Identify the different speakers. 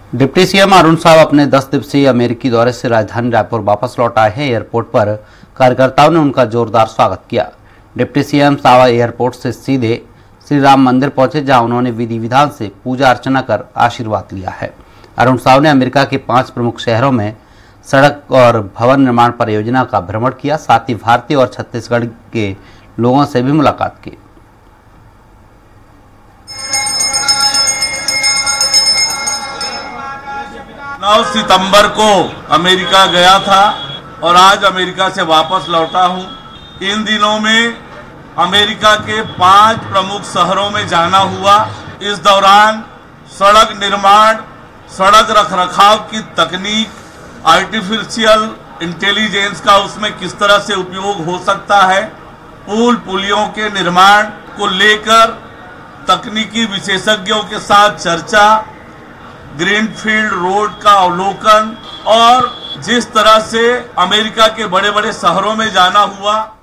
Speaker 1: Deputy CM Arun Sao अपने 10 दिवसीय अमेरिकी दौरे से राजधानी रायपुर वापस लौट आए हैं। एयरपोर्ट पर कार्यकर्ताओं ने उनका जोरदार स्वागत किया। डिप्टी सीएम साव एयरपोर्ट से सीधे श्री राम मंदिर पहुंचे, जहां उन्होंने विधि विधान से पूजा अर्चना कर आशीर्वाद लिया है। अरुण साव ने अमेरिका के 5 प्रमुख शहरों में सड़क और भवन निर्माण परियोजना का भ्रमण किया, साथ ही भारतीय और छत्तीसगढ़ के लोगों से भी मुलाकात की।
Speaker 2: 9 सितंबर को अमेरिका गया था और आज अमेरिका से वापस लौटा हूं। इन दिनों में अमेरिका के 5 प्रमुख शहरों में जाना हुआ। इस दौरान सड़क निर्माण, सड़क रखरखाव की तकनीक, आर्टिफिशियल इंटेलिजेंस का उसमें किस तरह से उपयोग हो सकता है, पुलियों के निर्माण को लेकर तकनीकी विशेषज्ञों के साथ चर्चा, ग्रीनफील्ड रोड का अवलोकन और जिस तरह से अमेरिका के बड़े बड़े शहरों में जाना हुआ।